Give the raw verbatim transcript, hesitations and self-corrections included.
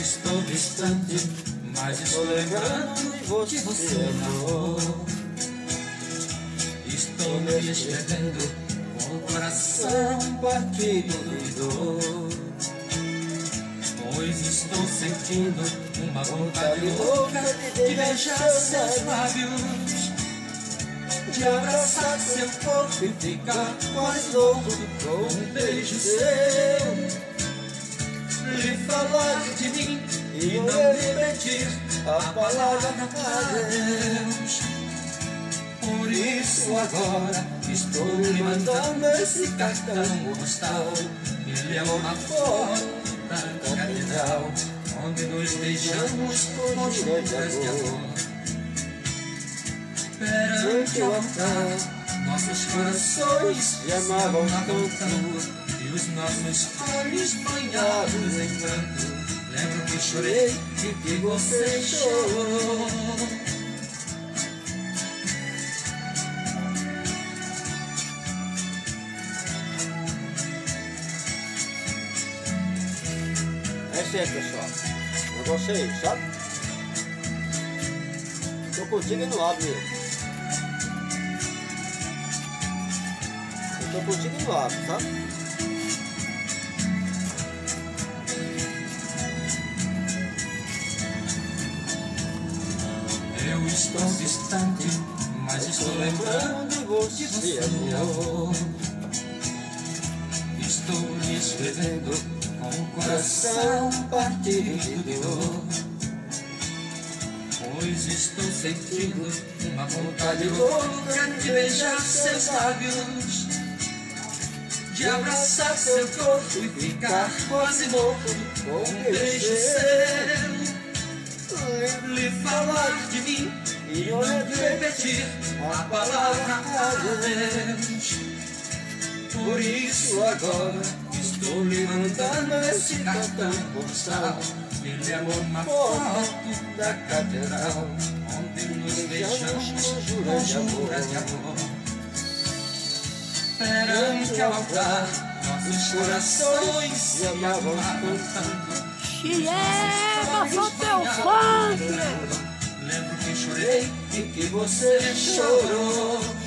estou distante, mas estou lembrando de você, amor. Estou me escrevendo com o coração partido de dor, pois estou sentindo uma vontade louca de beijar seus lábios, de abraçar seu corpo e ficar quase louco com um beijo seu, lhe falar de mim e não repetir a palavra adeus. Por isso agora estou lhe mandando esse cartão postal. Ele é uma foto da catedral, onde nos beijamos com juras de amor. Perante o altar, nossos corações se amavam tanto, e os nossos olhos banhados em pranto. Lembro que chorei e que você chorou. É certo, pessoal. Negócio aí, sabe? Tô contigo e não abre, meu. Eu tô contigo e não abre, sabe? Eu estou distante, mas estou lembrando de você, amor. Estou lhe escrevendo com o coração partido de dor, pois estou sentindo uma vontade louca de beijar seus lábios, de abraçar seu corpo e ficar quase louco com um beijo seu, lhe falar de mim e não repetir a palavra adeus. Por isso agora estou lhe mandando esse cartão postal. Ele é uma foto da catedral, onde nos beijamos com juras de amor. Perante ao altar, nossos corações se amavam cantando. Chieva, sou teu fã! Lembro que chorei e que você chorou.